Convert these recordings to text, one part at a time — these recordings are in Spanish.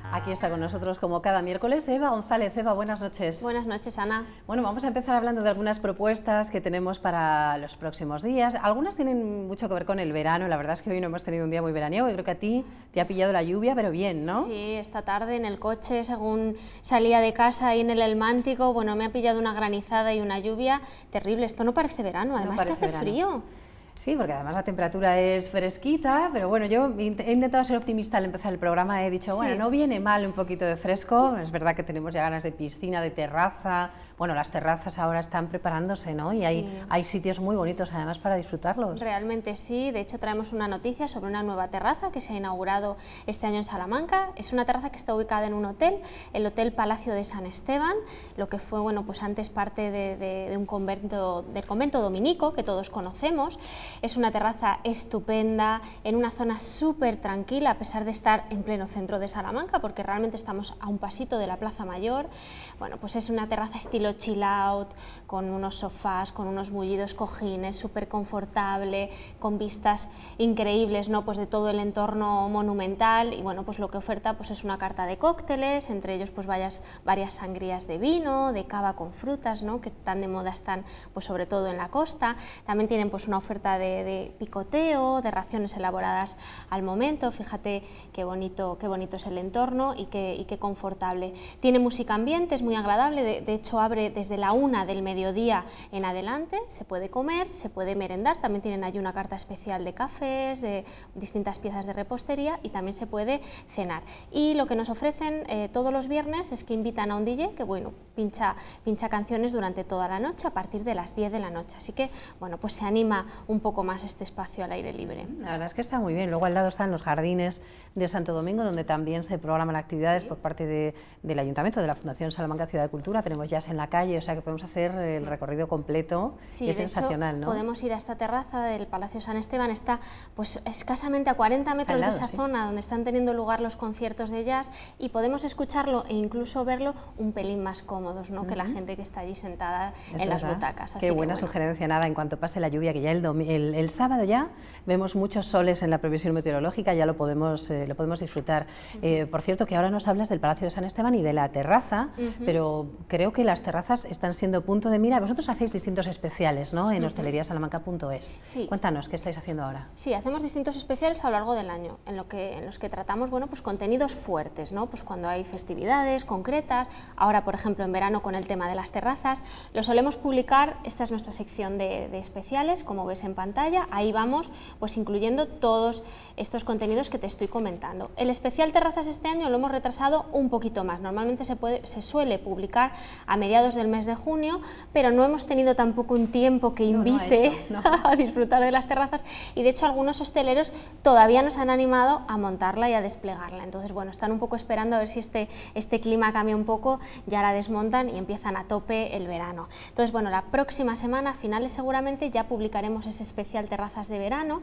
Aquí está con nosotros como cada miércoles Eva González. Eva, buenas noches. Buenas noches, Ana. Bueno, vamos a empezar hablando de algunas propuestas que tenemos para los próximos días. Algunas tienen mucho que ver con el verano. La verdad es que hoy no hemos tenido un día muy veraniego y creo que a ti te ha pillado la lluvia, pero bien, ¿no? Sí, esta tarde en el coche, según salía de casa ahí en el Elmántico, bueno, me ha pillado una granizada y una lluvia terrible. Esto no parece verano, además No parece que hace frío. Sí, porque además la temperatura es fresquita, pero bueno, yo he intentado ser optimista al empezar el programa, he dicho, bueno, no viene mal un poquito de fresco, es verdad que tenemos ya ganas de piscina, de terraza, bueno, las terrazas ahora están preparándose, ¿no? Y hay sitios muy bonitos además para disfrutarlos. Realmente sí, de hecho traemos una noticia sobre una nueva terraza que se ha inaugurado este año en Salamanca. Es una terraza que está ubicada en un hotel, el Hotel Palacio de San Esteban, lo que fue, bueno, pues antes parte de un convento, del convento dominico que todos conocemos. Es una terraza estupenda, en una zona súper tranquila, a pesar de estar en pleno centro de Salamanca, porque realmente estamos a un pasito de la Plaza Mayor. Bueno, pues es una terraza estilo chill out, con unos sofás, con unos mullidos cojines, súper confortable, con vistas increíbles, ¿no? Pues de todo el entorno monumental, y bueno, pues lo que oferta pues es una carta de cócteles, entre ellos pues varias sangrías de vino, de cava con frutas, ¿no? Que tan de moda están pues sobre todo en la costa. También tienen pues una oferta de picoteo, de raciones elaboradas al momento. Fíjate qué bonito es el entorno y qué confortable. Tiene música ambiente, es muy agradable, de hecho abre desde la 1 del mediodía en adelante, se puede comer, se puede merendar, también tienen ahí una carta especial de cafés, de distintas piezas de repostería, y también se puede cenar. Y lo que nos ofrecen todos los viernes es que invitan a un DJ que, bueno, pincha canciones durante toda la noche a partir de las 10 de la noche, así que, bueno, pues se anima un poco más este espacio al aire libre. La verdad es que está muy bien. Luego al lado están los jardines de Santo Domingo, donde también se programan actividades por parte del Ayuntamiento, de la Fundación Salamanca Ciudad de Cultura. Tenemos jazz en la calle, o sea que podemos hacer el recorrido completo. Sí, y es sensacional, hecho, ¿no? Podemos ir a esta terraza del Palacio San Esteban, está pues escasamente a 40 metros de esa zona donde están teniendo lugar los conciertos de jazz, y podemos escucharlo e incluso verlo un pelín más cómodos, ¿no? Que la gente que está allí sentada en las butacas. Qué buena sugerencia. Nada, en cuanto pase la lluvia, que ya el sábado ya vemos muchos soles en la previsión meteorológica, ya lo podemos disfrutar. Por cierto, que ahora nos hablas del Palacio de San Esteban y de la terraza, pero creo que las terrazas están siendo punto de mira. Vosotros hacéis distintos especiales, ¿no? En hosteleriasalamanca.es. Sí. Cuéntanos, ¿qué estáis haciendo ahora? Sí, hacemos distintos especiales a lo largo del año, en los que tratamos, bueno, pues contenidos fuertes, ¿no? Pues cuando hay festividades concretas, ahora por ejemplo en verano con el tema de las terrazas, lo solemos publicar. Esta es nuestra sección de especiales, como ves en pantalla, ahí vamos pues incluyendo todos estos contenidos que te estoy comentando. El especial terrazas este año lo hemos retrasado un poquito más, normalmente se suele publicar a mediados del mes de junio, pero no hemos tenido tampoco un tiempo que invite a disfrutar de las terrazas, y de hecho algunos hosteleros todavía nos han animado a montarla y a desplegarla. Entonces, bueno, están un poco esperando a ver si este clima cambia un poco, ya la desmontan y empiezan a tope el verano. Entonces, bueno, la próxima semana, a finales seguramente, ya publicaremos ese especial terrazas de verano,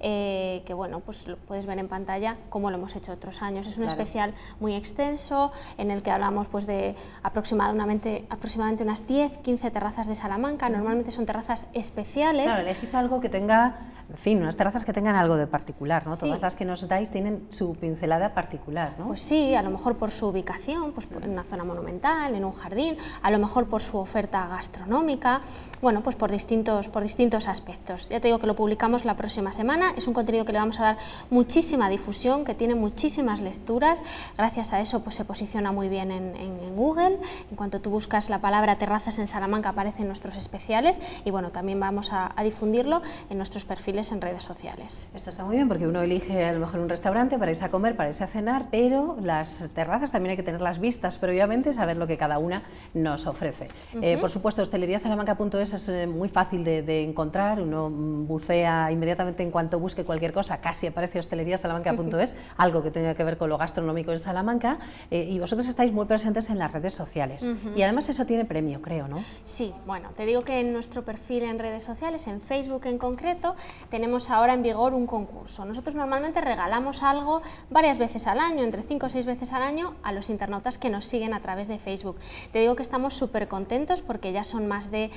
que bueno, pues lo puedes ver en pantalla como lo hemos hecho otros años. Es un especial muy extenso en el que hablamos pues de aproximadamente unas 10-15 terrazas de Salamanca. Normalmente son terrazas especiales. Claro, elegís algo que tenga, en fin, unas terrazas que tengan algo de particular, ¿no? Sí. Todas las que nos dais tienen su pincelada particular, ¿no? Pues sí, a lo mejor por su ubicación, pues en una zona monumental, en un jardín, a lo mejor por su oferta gastronómica, bueno, pues por distintos aspectos. Ya te digo que lo publicamos la próxima semana, es un contenido que le vamos a dar muchísima difusión, que tiene muchísimas lecturas. Gracias a eso pues se posiciona muy bien en Google. En cuanto tú buscas la palabra terrazas en Salamanca aparecen nuestros especiales, y bueno, también vamos a difundirlo en nuestros perfiles en redes sociales. Esto está muy bien porque uno elige a lo mejor un restaurante para irse a comer, para irse a cenar, pero las terrazas también hay que tener las vistas previamente, saber lo que cada una nos ofrece. Por supuesto, hosteleriasalamanca.es es muy fácil de encontrar, uno bucea inmediatamente en cuanto busque cualquier cosa, casi aparece hosteleriasalamanca.es, algo que tenga que ver con lo gastronómico en Salamanca, y vosotros estáis muy presentes en las redes sociales. Y además eso tiene premio, creo, ¿no? Sí, bueno, te digo que en nuestro perfil en redes sociales, en Facebook en concreto, tenemos ahora en vigor un concurso. Nosotros normalmente regalamos algo varias veces al año, entre 5 o 6 veces al año, a los internautas que nos siguen a través de Facebook. Te digo que estamos súper contentos porque ya son más de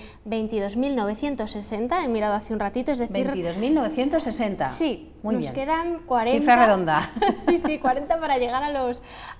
22.960, he mirado hace un ratito, es decir... 22.960. Sí, muy nos bien. Quedan 40... Cifra redonda. Sí, 40 para llegar a los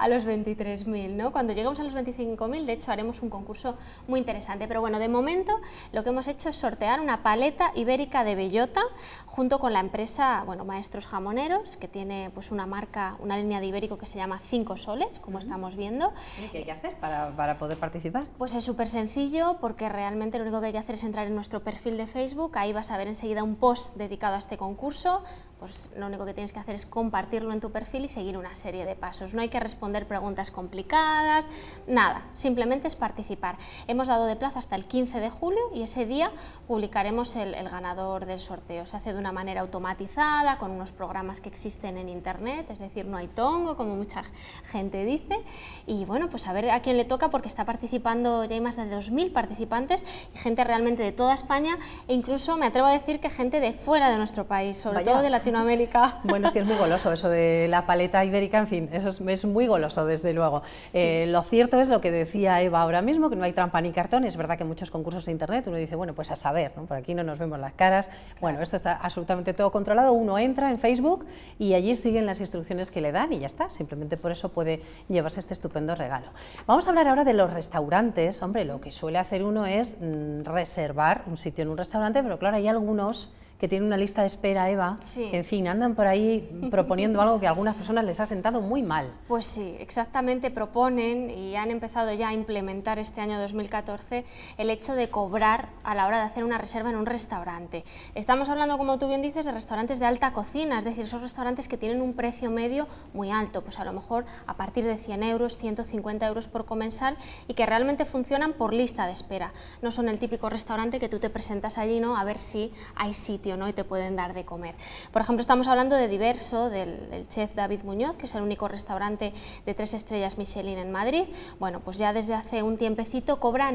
23.000, ¿no? Cuando lleguemos a los 25.000, de hecho, haremos un concurso muy interesante. Pero bueno, de momento lo que hemos hecho es sortear una paleta ibérica de bellota junto con la empresa, bueno, Maestros Jamoneros, que tiene pues una marca, una línea de ibérico que se llama 5 soles, como estamos viendo. ¿Y qué hay que hacer para poder participar? Pues es súper sencillo, porque realmente lo único que hay que hacer es entrar en nuestro perfil de Facebook, ahí vas a ver enseguida un post dedicado a este concurso. Pues lo único que tienes que hacer es compartirlo en tu perfil y seguir una serie de pasos. No hay que responder preguntas complicadas, nada, simplemente es participar. Hemos dado de plazo hasta el 15 de julio y ese día publicaremos el ganador del sorteo. Se hace de una manera automatizada, con unos programas que existen en internet, es decir, no hay tongo, como mucha gente dice. Y bueno, pues a ver a quién le toca, porque está participando, ya hay más de 2.000 participantes y gente realmente de toda España, e incluso me atrevo a decir que gente de fuera de nuestro país, sobre todo de Latinoamérica. Bueno, es que es muy goloso eso de la paleta ibérica, en fin, eso es muy goloso, desde luego. Sí. Lo cierto es lo que decía Eva ahora mismo, que no hay trampa ni cartón. Es verdad que muchos concursos de internet uno dice, bueno, pues a saber, ¿no? Por aquí no nos vemos las caras. Claro. Bueno, esto está absolutamente todo controlado. Uno entra en Facebook y allí siguen las instrucciones que le dan y ya está. Simplemente por eso puede llevarse este estupendo regalo. Vamos a hablar ahora de los restaurantes. Hombre, lo que suele hacer uno es reservar un sitio en un restaurante, pero claro, hay algunos que tienen una lista de espera, Eva, sí, que en fin, andan por ahí proponiendo algo que a algunas personas les ha sentado muy mal. Pues sí, exactamente, proponen y han empezado ya a implementar este año 2014 el hecho de cobrar a la hora de hacer una reserva en un restaurante. Estamos hablando, como tú bien dices, de restaurantes de alta cocina, es decir, esos restaurantes que tienen un precio medio muy alto, pues a lo mejor a partir de 100 euros, 150 euros por comensal, y que realmente funcionan por lista de espera. No son el típico restaurante que tú te presentas allí, ¿no?, a ver si hay sitio, ¿no?, y te pueden dar de comer. Por ejemplo, estamos hablando de Diverso, del chef David Muñoz, que es el único restaurante de 3 estrellas Michelin en Madrid. Bueno, pues ya desde hace un tiempecito cobra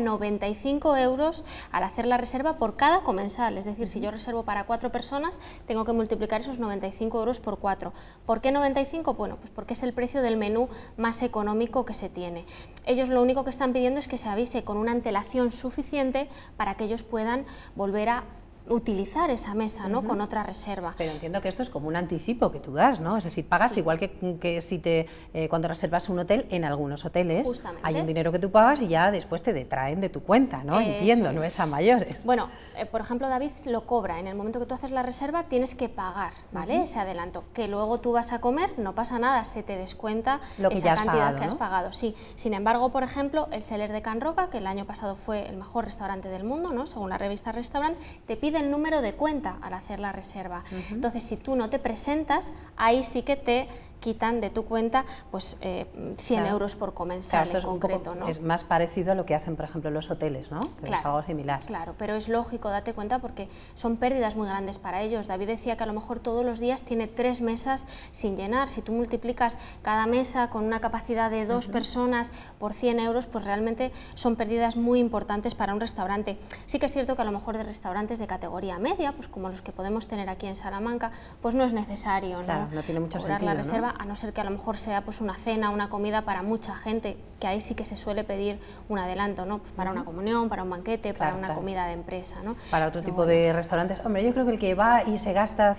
95 euros al hacer la reserva por cada comensal, es decir, si yo reservo para 4 personas, tengo que multiplicar esos 95 euros por 4. ¿Por qué 95? Bueno, pues porque es el precio del menú más económico que se tiene. Ellos lo único que están pidiendo es que se avise con una antelación suficiente para que ellos puedan volver a utilizar esa mesa, ¿no?, con otra reserva. Pero entiendo que esto es como un anticipo que tú das, ¿no? Es decir, pagas igual que si cuando reservas un hotel. En algunos hoteles justamente hay un dinero que tú pagas y ya después te detraen de tu cuenta, ¿no? Entiendo, no es a mayores. Bueno, por ejemplo, David lo cobra. En el momento que tú haces la reserva tienes que pagar, ¿vale?, ese adelanto. Que luego tú vas a comer, no pasa nada, se te descuenta esa cantidad que has pagado. Sí. Sin embargo, por ejemplo, el Celler de Can Roca, que el año pasado fue el mejor restaurante del mundo, ¿no?, según la revista Restaurant, te pide el número de cuenta al hacer la reserva. Entonces, si tú no te presentas, ahí sí que te quitan de tu cuenta pues 100 euros por comensal, en concreto, ¿no? Es más parecido a lo que hacen, por ejemplo, los hoteles, ¿no? Que es algo similar. Claro, pero es lógico, date cuenta, porque son pérdidas muy grandes para ellos. David decía que a lo mejor todos los días tiene 3 mesas sin llenar. Si tú multiplicas cada mesa con una capacidad de 2 personas por 100 euros, pues realmente son pérdidas muy importantes para un restaurante. Sí que es cierto que a lo mejor de restaurantes de categoría media, pues como los que podemos tener aquí en Salamanca, pues no es necesario, claro, no tiene mucho sentido, la reserva, ¿no?, a no ser que a lo mejor sea pues una cena, una comida para mucha gente, que ahí sí que se suele pedir un adelanto, ¿no?, pues para una comunión, para un banquete, para una comida de empresa, ¿no? Para otro tipo de restaurantes. Hombre, yo creo que el que va y se gasta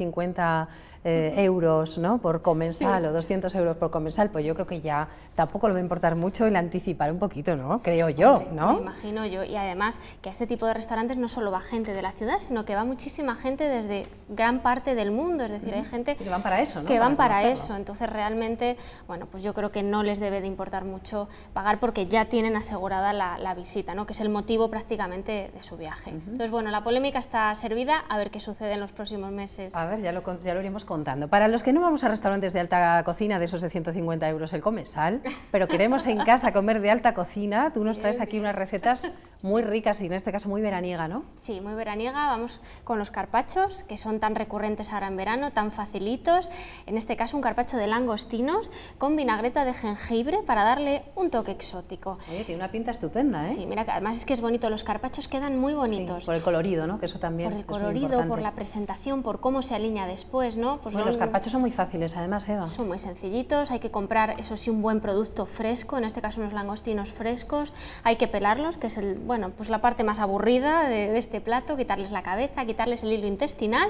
150 euros, ¿no?, por comensal, o 200 euros por comensal, pues yo creo que ya tampoco le va a importar mucho el anticipar un poquito, ¿no? Creo yo, ¿no? Me imagino yo, y además que a este tipo de restaurantes no solo va gente de la ciudad, sino que va muchísima gente desde gran parte del mundo, es decir, hay gente que van para eso, ¿no?, que van para eso. Entonces realmente, bueno, pues yo creo que no les debe de importar mucho pagar, porque ya tienen asegurada la visita, ¿no?, que es el motivo prácticamente de su viaje. Entonces, bueno, la polémica está servida, a ver qué sucede en los próximos meses. A ver, ya lo iremos contando. contando. Para los que no vamos a restaurantes de alta cocina, de esos de 150 euros el comensal, pero queremos en casa comer de alta cocina, tú nos traes aquí unas recetas muy ricas y en este caso muy veraniega, ¿no? Sí, muy veraniega. Vamos con los carpachos, que son tan recurrentes ahora en verano, tan facilitos. En este caso un carpacho de langostinos con vinagreta de jengibre para darle un toque exótico. Oye, tiene una pinta estupenda, ¿eh? Sí, mira, que además es que es bonito, los carpachos quedan muy bonitos. Sí, por el colorido, ¿no? Que eso también por el es muy colorido, importante. por la presentación, por cómo se alinea después, ¿no? Pues bueno, los carpachos son muy fáciles, además, Eva. Son muy sencillitos, hay que comprar, eso sí, un buen producto fresco, en este caso unos langostinos frescos, hay que pelarlos, que es pues la parte más aburrida de este plato, quitarles la cabeza, quitarles el hilo intestinal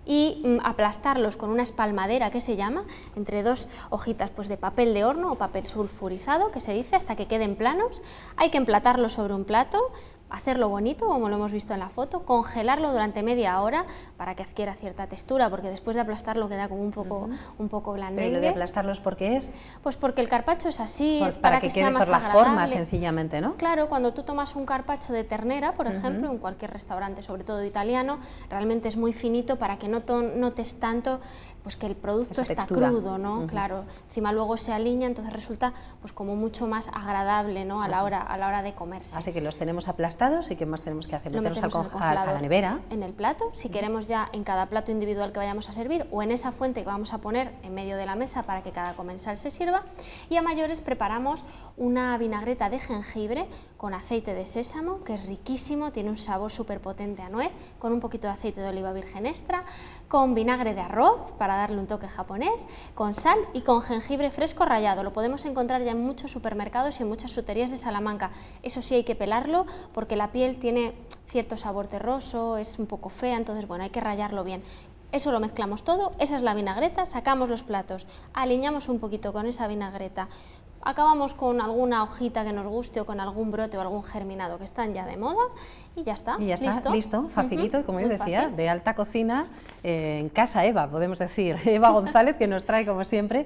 y aplastarlos con una espalmadera, que se llama, entre dos hojitas pues, de papel de horno o papel sulfurizado, que se dice, hasta que queden planos. Hay que emplatarlos sobre un plato, hacerlo bonito, como lo hemos visto en la foto, congelarlo durante media hora para que adquiera cierta textura, porque después de aplastarlo queda como un poco blandengue. ¿Pero lo de aplastarlos por qué es? Pues porque el carpacho es así, Pues es para que quede sea más por la agradable. forma, sencillamente, ¿no? Claro, cuando tú tomas un carpacho de ternera, por ejemplo, en cualquier restaurante, sobre todo italiano, realmente es muy finito para que no notes tanto pues que el producto está crudo, ¿no? Claro, encima luego se alinea, entonces resulta pues como mucho más agradable, ¿no? a la hora de comerse. Así que los tenemos aplastados y ¿qué más tenemos que hacer? Lo Meterlos metemos en el a la nevera. En el plato, si queremos ya en cada plato individual que vayamos a servir o en esa fuente que vamos a poner en medio de la mesa para que cada comensal se sirva. Y a mayores preparamos una vinagreta de jengibre con aceite de sésamo, que es riquísimo, tiene un sabor súper potente a nuez, con un poquito de aceite de oliva virgen extra, con vinagre de arroz para darle un toque japonés, con sal y con jengibre fresco rallado. Lo podemos encontrar ya en muchos supermercados y en muchas fruterías de Salamanca. Eso sí, hay que pelarlo porque la piel tiene cierto sabor terroso, es un poco fea, entonces bueno, hay que rallarlo bien. Eso lo mezclamos todo, esa es la vinagreta, sacamos los platos, aliñamos un poquito con esa vinagreta, acabamos con alguna hojita que nos guste o con algún brote o algún germinado que están ya de moda y ya está. Y ya está, listo, facilito, y como yo decía, fácil. De alta cocina, en casa Eva, podemos decir, Eva González, que nos trae como siempre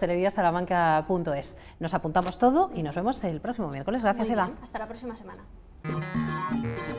hosteleriasalamanca.es. Nos apuntamos todo y nos vemos el próximo miércoles. Gracias, Eva. Hasta la próxima semana.